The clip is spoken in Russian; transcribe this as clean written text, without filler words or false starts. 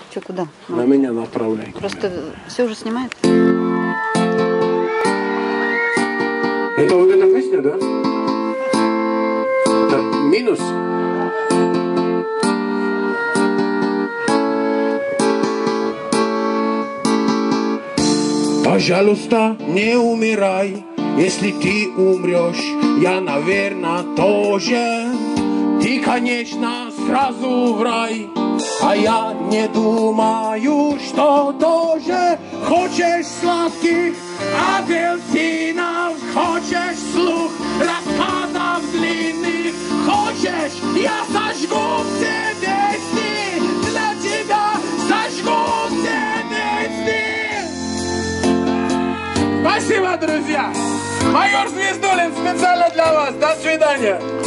Что, куда? На меня направляй. Просто все уже снимает? Это вот эта песня, да? Да, минус. Пожалуйста, не умирай. Если ты умрешь, я, наверное, тоже. Ты, конечно, сразу в рай. А я не думаю, что тоже. Хочешь сладких апельсинов, хочешь слух раскатов длинных, хочешь, я сожгу все песни, для тебя сожгу все песни. Спасибо, друзья! Майор Звездулин специально для вас. До свидания!